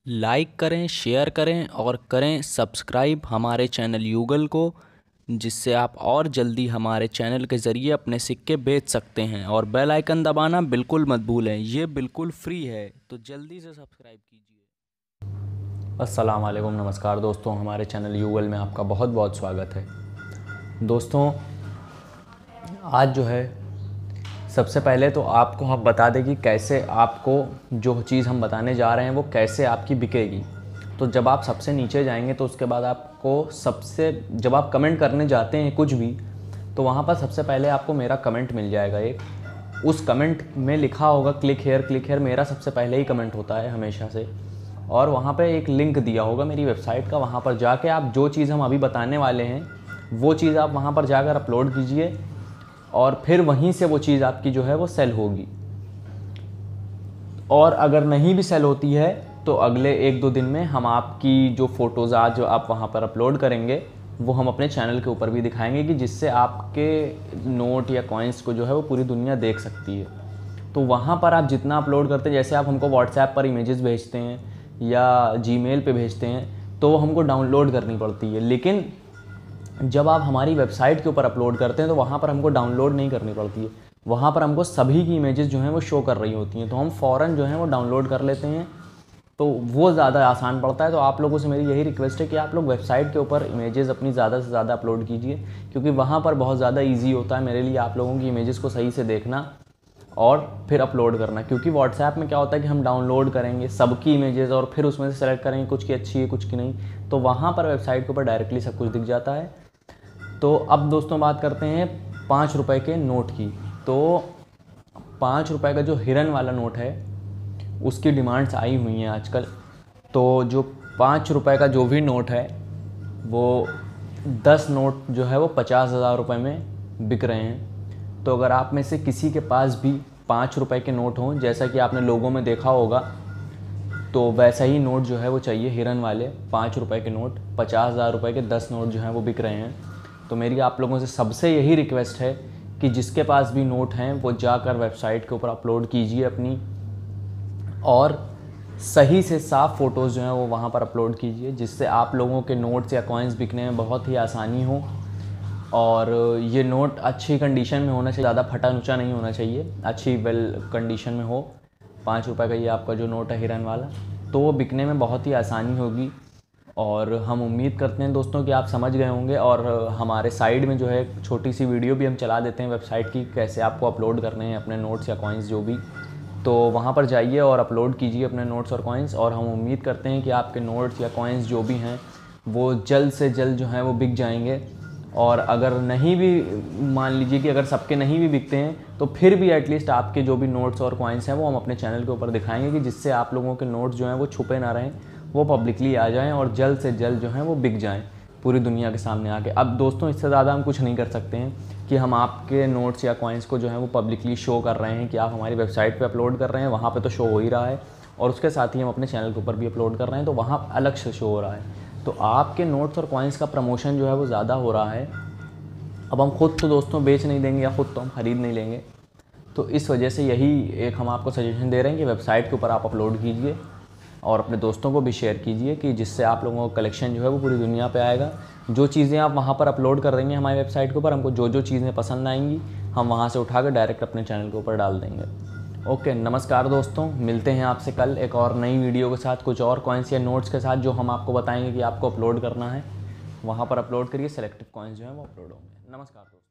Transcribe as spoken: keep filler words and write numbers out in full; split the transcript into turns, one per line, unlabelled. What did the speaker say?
Like करें, share करें और करें सब्सक्राइब हमारे चैनल यूगल को, जिससे आप और जल्दी हमारे चैनल के ज़रिए अपने सिक्के बेच सकते हैं। और बेल आइकन दबाना बिल्कुल मत भूलें, ये बिल्कुल फ्री है, तो जल्दी से सब्सक्राइब कीजिए।
अस्सलाम वालेकुम, नमस्कार दोस्तों, हमारे चैनल यूगल में आपका बहुत बहुत स्वागत है। दोस्तों, आज जो है सबसे पहले तो आपको हम बता दें कि कैसे आपको जो चीज़ हम बताने जा रहे हैं वो कैसे आपकी बिकेगी। तो जब आप सबसे नीचे जाएंगे तो उसके बाद आपको सबसे जब आप कमेंट करने जाते हैं कुछ भी, तो वहाँ पर सबसे पहले आपको मेरा कमेंट मिल जाएगा एक। उस कमेंट में लिखा होगा क्लिक हेयर, क्लिक हेयर मेरा सबसे पहले ही कमेंट होता है हमेशा से। और वहाँ पे एक लिंक दिया होगा मेरी वेबसाइट का, वहाँ पर जाके आप जो चीज़ हम अभी बताने वाले हैं वो चीज़ आप वहाँ पर जाकर अपलोड कीजिए और फिर वहीं से वो चीज़ आपकी जो है वो सेल होगी। और अगर नहीं भी सेल होती है तो अगले एक दो दिन में हम आपकी जो फ़ोटोज़ आज जो आप वहाँ पर अपलोड करेंगे वो हम अपने चैनल के ऊपर भी दिखाएंगे, कि जिससे आपके नोट या कॉइन्स को जो है वो पूरी दुनिया देख सकती है। तो वहाँ पर आप जितना अपलोड करते हैं, जैसे आप हमको व्हाट्सएप पर इमेजेस भेजते हैं या जीमेल पे भेजते हैं, तो वो हमको डाउनलोड करनी पड़ती है। लेकिन जब आप हमारी वेबसाइट के ऊपर अपलोड करते हैं तो वहाँ पर हमको डाउनलोड नहीं करनी पड़ती है, वहाँ पर हमको सभी की इमेजेस जो हैं वो शो कर रही होती हैं, तो हम फ़ौरन जो है वो डाउनलोड कर लेते हैं, तो वो ज़्यादा आसान पड़ता है। तो आप लोगों से मेरी यही रिक्वेस्ट है कि आप लोग वेबसाइट के ऊपर इमेजेस अपनी ज़्यादा से ज़्यादा अपलोड कीजिए, क्योंकि वहाँ पर बहुत ज़्यादा ईजी होता है मेरे लिए आप लोगों की इमेजेस को सही से देखना और फिर अपलोड करना। क्योंकि व्हाट्सएप में क्या होता है कि हम डाउनलोड करेंगे सबकी इमेजेस और फिर उसमें से सेलेक्ट करेंगे कुछ की अच्छी है कुछ की नहीं, तो वहाँ पर वेबसाइट के ऊपर डायरेक्टली सब कुछ दिख जाता है। तो अब दोस्तों बात करते हैं पाँच रुपए के नोट की। तो पाँच रुपए का जो हिरन वाला नोट है उसकी डिमांड्स आई हुई हैं आजकल। तो जो पाँच रुपए का जो भी नोट है वो दस नोट जो है वो पचास हज़ार रुपये में बिक रहे हैं। तो अगर आप में से किसी के पास भी पाँच रुपए के नोट हों, जैसा कि आपने लोगों में देखा होगा, तो वैसा ही नोट जो है वो चाहिए, हिरन वाले पाँच रुपए के नोट, पचास हज़ार रुपये के दस नोट जो हैं वो बिक रहे हैं। तो मेरी आप लोगों से सबसे यही रिक्वेस्ट है कि जिसके पास भी नोट हैं वो जाकर वेबसाइट के ऊपर अपलोड कीजिए अपनी, और सही से साफ़ फ़ोटोज़ जो हैं वो वहाँ पर अपलोड कीजिए, जिससे आप लोगों के नोट्स या कॉइन्स बिकने में बहुत ही आसानी हो। और ये नोट अच्छी कंडीशन में होना चाहिए, ज़्यादा फटा नुचा नहीं होना चाहिए, अच्छी वेल कंडीशन में हो। पाँच रुपये का ये आपका जो नोट है हिरन वाला, तो वो बिकने में बहुत ही आसानी होगी। और हम उम्मीद करते हैं दोस्तों कि आप समझ गए होंगे। और हमारे साइड में जो है छोटी सी वीडियो भी हम चला देते हैं वेबसाइट की, कैसे आपको अपलोड करने हैं अपने नोट्स या कॉइन्स जो भी। तो वहाँ पर जाइए और अपलोड कीजिए अपने नोट्स और कॉइन्स, और हम उम्मीद करते हैं कि आपके नोट्स या कॉइन्स जो भी हैं वो जल्द से जल्द जो हैं वो बिक जाएंगे। और अगर नहीं भी, मान लीजिए कि अगर सबके नहीं भी बिकते हैं, तो फिर भी एटलीस्ट आपके जो भी नोट्स और कॉइन्स हैं वो हम अपने चैनल के ऊपर दिखाएंगे, कि जिससे आप लोगों के नोट्स जो हैं वो छुपे ना रहें, वो पब्लिकली आ जाएं और जल्द से जल्द जो हैं वो बिक जाएं पूरी दुनिया के सामने आके। अब दोस्तों इससे ज़्यादा हम कुछ नहीं कर सकते हैं कि हम आपके नोट्स या कॉइन्स को जो है वो पब्लिकली शो कर रहे हैं कि आप हमारी वेबसाइट पे अपलोड कर रहे हैं, वहाँ पे तो शो हो ही रहा है, और उसके साथ ही हम अपने चैनल के ऊपर भी अपलोड कर रहे हैं, तो वहाँ अलग से शो हो रहा है। तो आपके नोट्स और कॉइन्स का प्रमोशन जो है वो ज़्यादा हो रहा है। अब हम खुद तो दोस्तों बेच नहीं देंगे या ख़ुद तो हम ख़रीद नहीं लेंगे, तो इस वजह से यही एक हम आपको सजेशन दे रहे हैं कि वेबसाइट के ऊपर आप अपलोड कीजिए और अपने दोस्तों को भी शेयर कीजिए, कि जिससे आप लोगों का कलेक्शन जो है वो पूरी दुनिया पे आएगा। जो चीज़ें आप वहाँ पर अपलोड कर देंगे हमारी वेबसाइट के ऊपर, हमको जो जो चीज़ें पसंद आएंगी हम वहाँ से उठा कर डायरेक्ट अपने चैनल के ऊपर डाल देंगे। ओके, नमस्कार दोस्तों, मिलते हैं आपसे कल एक और नई वीडियो के साथ, कुछ और कॉइन्स या नोट्स के साथ, जो हम आपको बताएंगे कि आपको अपलोड करना है। वहाँ पर अपलोड करिए, सेलेक्टिव कॉइन्स जो हैं वो अपलोड होंगे। नमस्कार दोस्तों।